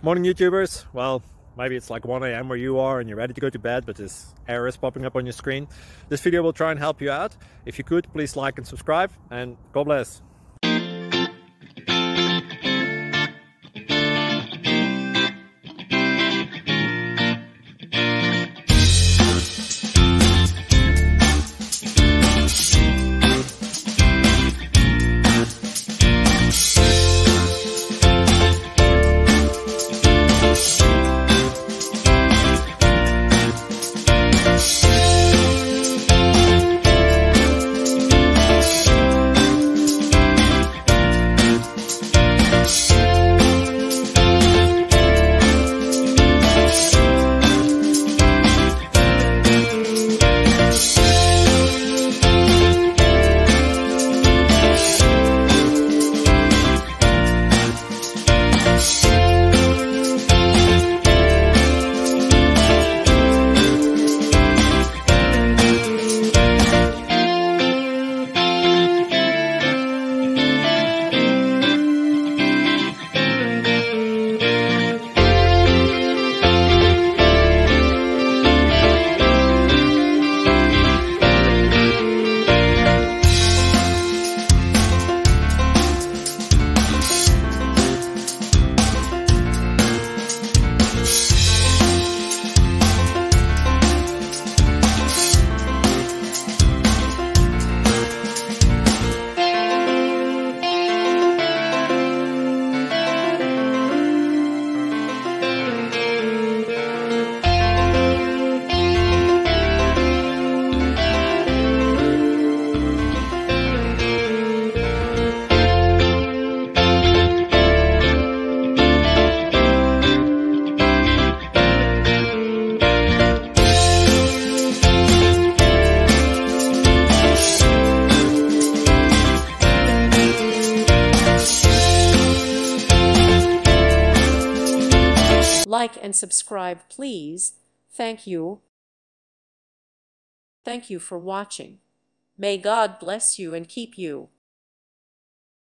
Morning YouTubers. Well, maybe it's like 1 a.m. where you are and you're ready to go to bed, but this error is popping up on your screen. This video will try and help you out. If you could, please like and subscribe, and God bless. Like and subscribe, please. Thank you. Thank you for watching. May God bless you and keep you.